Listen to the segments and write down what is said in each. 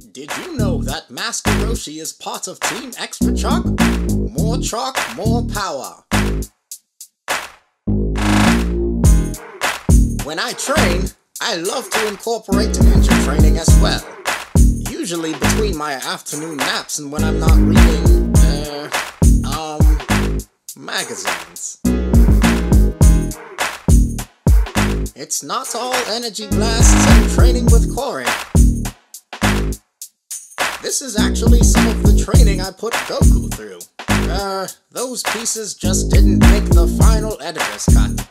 Did you know that Master Roshi is part of Team Extra Chalk? More chalk, more power. When I train, I love to incorporate ninja training as well. Usually between my afternoon naps and when I'm not reading, magazines. It's not all energy blasts and training with Corey. This is actually some of the training I put Goku through. Those pieces just didn't make the final editor's cut.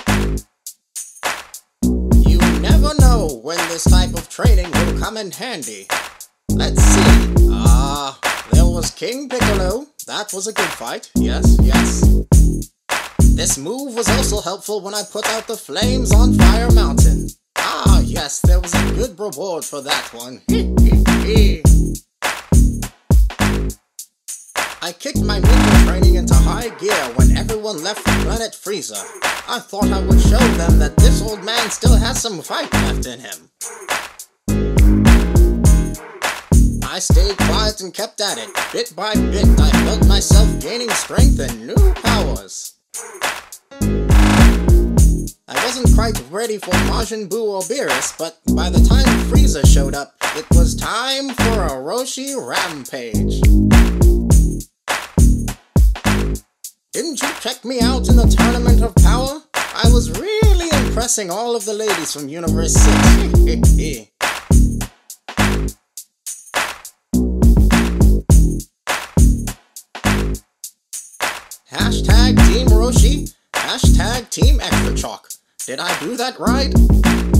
You never know when this type of training will come in handy. Let's see. There was King Piccolo. That was a good fight. Yes. This move was also helpful when I put out the flames on Fire Mountain. Yes, there was a good reward for that one. I kicked my ninja training into high gear when everyone left the planet Frieza. I thought I would show them that this old man still has some fight left in him. I stayed quiet and kept at it. Bit by bit, I felt myself gaining strength and new powers. I wasn't quite ready for Majin Buu or Beerus, but by the time Frieza showed up, it was time for a Roshi rampage. Didn't you check me out in the Tournament of Power? I was really impressing all of the ladies from Universe 6. Hashtag Team Roshi, hashtag Team Extra Chalk. Did I do that right?